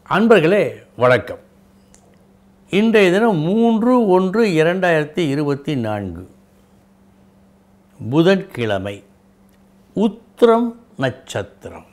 அன்பர்களே வணக்கம். இன்றைய தினம் 3/1/2024 புதன்கிழமை, உத்திரம் நட்சத்திரம்.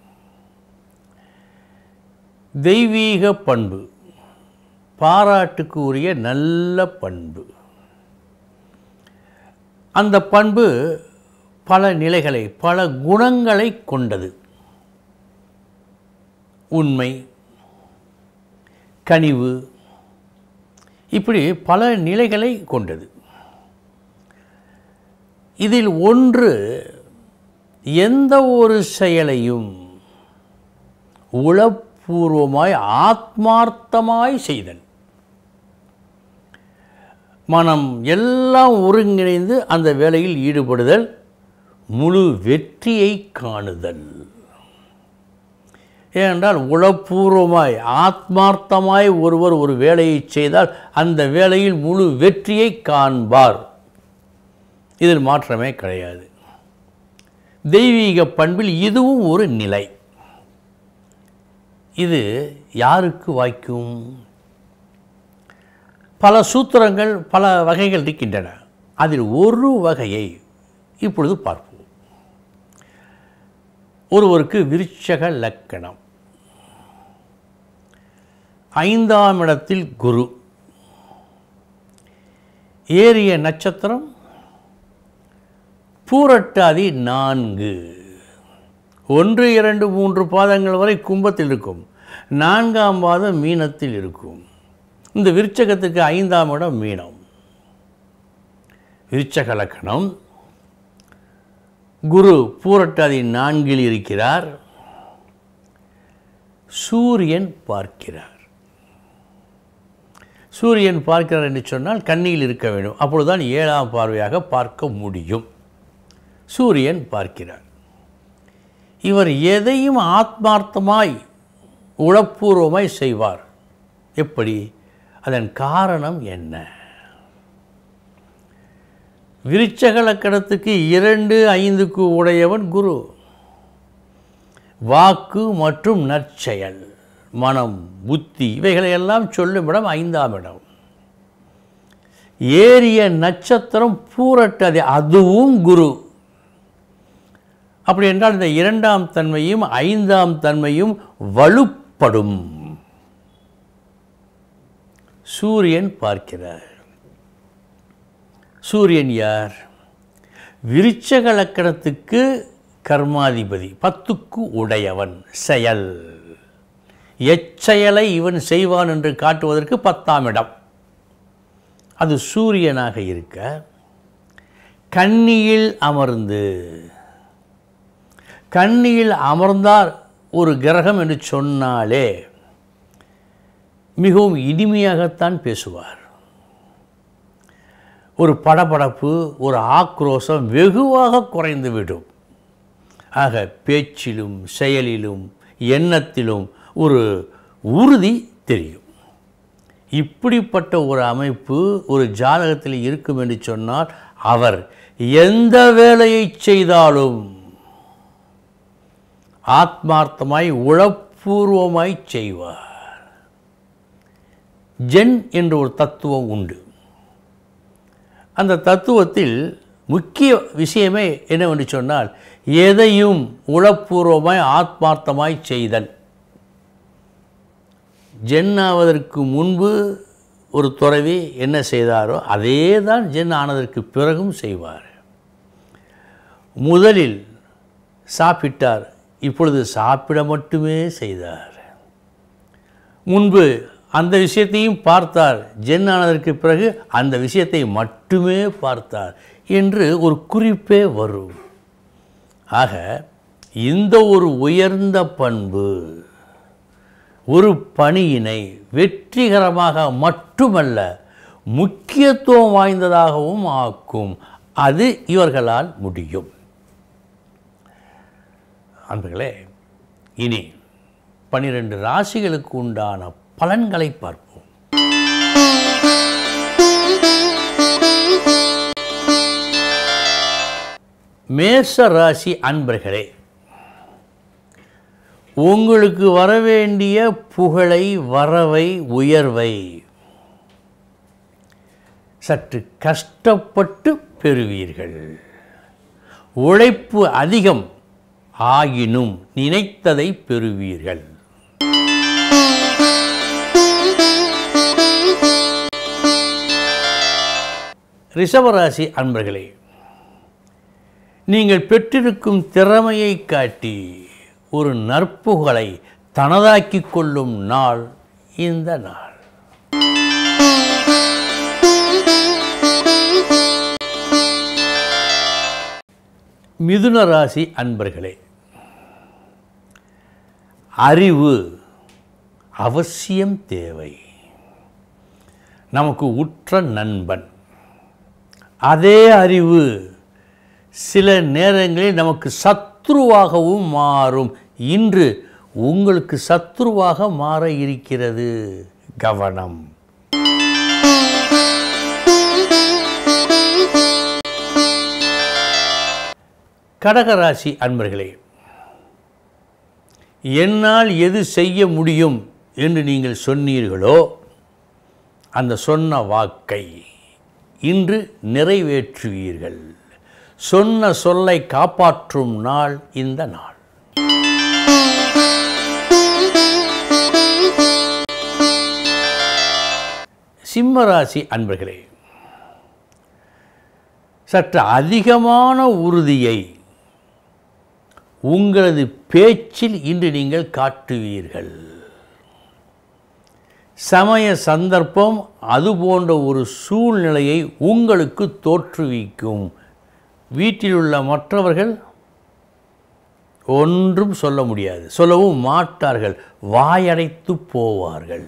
தெய்வீக பண்பு, பாராட்டுக்கு உரிய நல்ல பண்பு. அந்த பண்பு பல நிலைகளை, பல குணங்களை கொண்டது. உண்மை, கனிவு, இப்படி பல நிலைகளை கொண்டது. இதில் ஒன்று, எந்த ஒரு செயலையும் உளப்பூர்வமாய் ஆத்மார்த்தமாய் செய்தல். மனம் எல்லாம் ஒருங்கிணைந்து அந்த வேலையில் ஈடுபடுதல், முழு வெற்றியை காணுதல். ஏனென்றால் உளப்பூர்வமாய் ஆத்மார்த்தமாய் ஒருவர் ஒரு வேலையை செய்தால் அந்த வேலையில் முழு வெற்றியை காண்பார். இதில் மாற்றமே கிடையாது. தெய்வீக பண்பில் இதுவும் ஒரு நிலை. இது யாருக்கு வாய்க்கும்? பல சூத்திரங்கள், பல வகைகள் இருக்கின்றன. அதில் ஒரு வகையை இப்பொழுது பார்ப்போம். ஒருவருக்கு விருச்சக லக்கணம், 5ஆம் இடத்தில் குரு, ஏறிய நட்சத்திரம் பூரட்டாதி 4, 1, 2, 3 பாதங்கள் வரை கும்பத்தில் இருக்கும். 4ஆம் பாதம் மீனத்தில் இருக்கும். இந்த விருச்சகத்துக்கு 5ஆம் இடம் மீனம். விருச்சக லக்கணம், குரு பூரட்டாதி 4இல் இருக்கிறார். சூரியன் பார்க்கிறார். சூரியன் பார்க்கிறார் என்று சொன்னால் கன்னியில் இருக்க வேண்டும். அப்பொழுதுதான் 7ஆம் பார்வையாக பார்க்க முடியும். சூரியன் பார்க்கிறார். இவர் எதையும் ஆத்மார்த்தமாய் உளப்பூர்வமாய் செய்வார். எப்படி? அதன் காரணம் என்ன? விருச்சக லக்கணத்துக்கு 2, 5க்கு உடையவன் குரு. வாக்கு மற்றும் நற்செயல், மனம், புத்தி, இவைகளையெல்லாம் சொல்லும் இடம் 5ஆம் இடம். ஏறிய நட்சத்திரம் பூரட்டாதி, அதுவும் குரு. அப்படி என்றால் இந்த 2ஆம் தன்மையும் 5ஆம் தன்மையும் வலுப்படும். சூரியன் பார்க்கிறார். சூரியன் யார்? விருச்சக லக்கணத்துக்கு கர்மாதிபதி, 10க்கு உடையவன். செயல், எச்செயலை இவன் செய்வான் என்று காட்டுவதற்கு 10ஆம் இடம். அது சூரியனாக இருக்க, கன்னியில் அமர்ந்து, கன்னியில் அமர்ந்தார் ஒரு கிரகம் என்று சொன்னாலே மிகவும் இனிமையாகத்தான் பேசுவார். ஒரு படபடப்பு, ஒரு ஆக்ரோஷம் வெகுவாக குறைந்துவிடும். ஆக பேச்சிலும் செயலிலும் எண்ணத்திலும் ஒரு உறுதி தெரியும். இப்படிப்பட்ட ஒரு அமைப்பு ஒரு ஜாதகத்தில் இருக்கும் என்று சொன்னால் அவர் எந்த வேலையை செய்தாலும் ஆத்மார்த்தமாய் உளப்பூர்வமாய் செய்வார். ஜென் என்ற ஒரு தத்துவம் உண்டு. அந்த தத்துவத்தில் முக்கிய விஷயமே என்னவென்று சொன்னால், எதையும் உளப்பூர்வமாய் ஆத்மார்த்தமாய் செய்தல். ஜென் ஆவதற்கு முன்பு ஒரு துறவி என்ன செய்தாரோ அதே தான் ஜென் ஆனதற்கு பிறகும் செய்வார். முதலில் சாப்பிட்டார், இப்பொழுது சாப்பிட மட்டுமே செய்தார். முன்பு அந்த விஷயத்தையும் பார்த்தார், ஜென் ஆனதற்கு பிறகு அந்த விஷயத்தை மட்டுமே பார்த்தார் என்று ஒரு குறிப்பே வரும். ஆக இந்த ஒரு உயர்ந்த பண்பு ஒரு பணியினை வெற்றிகரமாக மட்டுமல்ல, முக்கியத்துவம் வாய்ந்ததாகவும் ஆக்கும். அது இவர்களால் முடியும். அன்பர்களே, இனி 12 ராசிகளுக்கு உண்டான பலன்களை பார்ப்போம். மேஷ ராசி அன்பர்களே, உங்களுக்கு வரவேண்டிய புகழை, வரவை, உயர்வை சற்று கஷ்டப்பட்டு பெறுவீர்கள். உழைப்பு அதிகம் ஆயினும் நினைத்ததை பெறுவீர்கள். ரிஷபராசி அன்பர்களே, நீங்கள் பெற்றிருக்கும் திறமையை காட்டி ஒரு நற்புகழை தனதாக்கிக் கொள்ளும் நாள் இந்த நாள். மிதுன ராசி அன்பர்களே, அறிவு அவசியம் தேவை. நமக்கு உற்ற நண்பன். அதே அறிவு சில நேரங்களில் நமக்கு சத்ருவாகவும் மாறும். இன்று உங்களுக்கு சத்ருவாக மாற இருக்கிறது. கவனம். கடகராசி அன்பர்களே, என்னால் எது செய்ய முடியும் என்று நீங்கள் சொன்னீர்களோ அந்த சொன்ன வாக்கை இன்று நிறைவேற்றுவீர்கள். சொன்ன சொல்லை காப்பாற்றும் நாள் இந்த நாள். சிம்மராசி அன்பர்களே, சற்று அதிகமான உறுதியை உங்களது பேச்சில் இன்று நீங்கள் காட்டுவீர்கள். சமய சந்தர்ப்பம் அதுபோன்ற ஒரு சூழ்நிலையை உங்களுக்கு தோற்றுவிக்கும். வீட்டில் உள்ள மற்றவர்கள் ஒன்றும் சொல்ல முடியாது, சொல்லவும் மாட்டார்கள், வாயடைத்து போவார்கள்.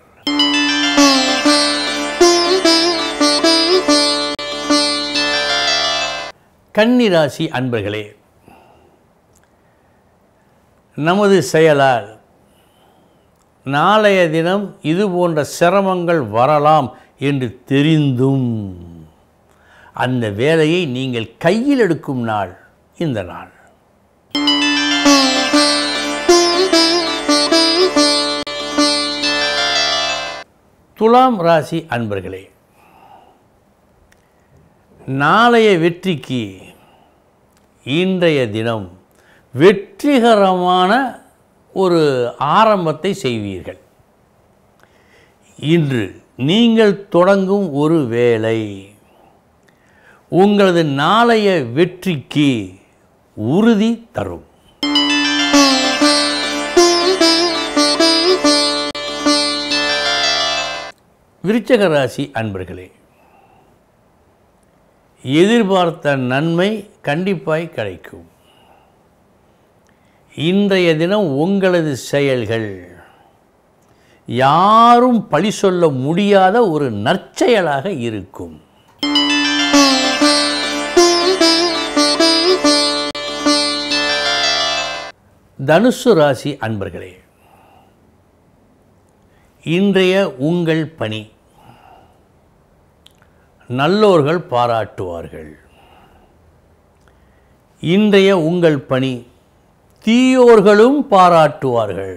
கன்னிராசி அன்பர்களே, நமது செயலால் நாளைய தினம் இது போன்ற சிரமங்கள் வரலாம் என்று தெரிந்தும் அந்த வேலையை நீங்கள் கையில் எடுக்கும் நாள் இந்த நாள். துலாம் ராசி அன்பர்களே, நாளைய வெற்றிக்கு இன்றைய தினம் வெற்றிகரமான ஒரு ஆரம்பத்தை செய்வீர்கள். இன்று நீங்கள் தொடங்கும் ஒரு வேலை உங்களது நாளைய வெற்றிக்கு உறுதி தரும். விருச்சிக ராசி அன்பர்களே, எதிர்பார்த்த நன்மை கண்டிப்பாய் கிடைக்கும். இன்றைய தினம் உங்களது செயல்கள் யாரும் பழி சொல்ல முடியாத ஒரு நற்செயலாக இருக்கும். தனுசு ராசி அன்பர்களே, இன்றைய உங்கள் பணி நல்லோர்கள் பாராட்டுவார்கள். இன்றைய உங்கள் பணி தீயோர்களும் பாராட்டுவார்கள்.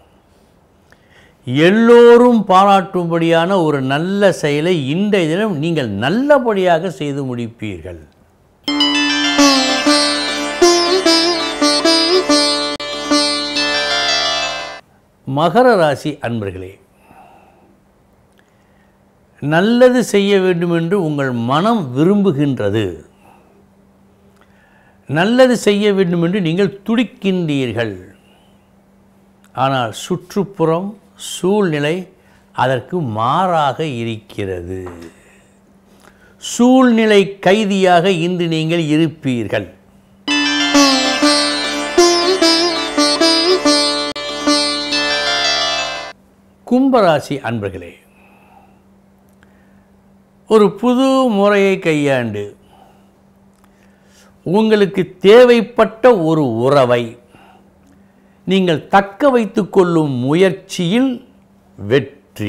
எல்லோரும் பாராட்டும்படியான ஒரு நல்ல செயலை இன்றைய தினம் நீங்கள் நல்லபடியாக செய்து முடிப்பீர்கள். மகர ராசி அன்பர்களே, நல்லது செய்ய வேண்டும் என்று உங்கள் மனம் விரும்புகின்றது. நல்லது செய்ய வேண்டும் என்று நீங்கள் துடிக்கின்றீர்கள். ஆனால் சுற்றுப்புறம் சூழ்நிலை அதற்கு மாறாக இருக்கிறது. சூழ்நிலை கைதியாக இன்று நீங்கள் இருப்பீர்கள். கும்பராசி அன்பர்களே, ஒரு புது முறையை கையாண்டு உங்களுக்கு தேவைப்பட்ட ஒரு உறவை நீங்கள் தக்க வைத்துக் கொள்ளும் முயற்சியில் வெற்றி.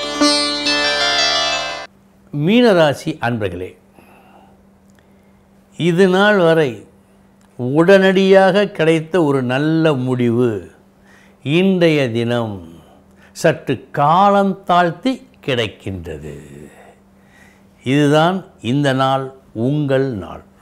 மீனராசி அன்பர்களே, இது நாள் வரை உடனடியாக கிடைத்த ஒரு நல்ல முடிவு இன்றைய தினம் சற்று காலம் தாழ்த்தி கிடைக்கின்றது. இதுதான் இந்த நாள் உங்கள் நாள்.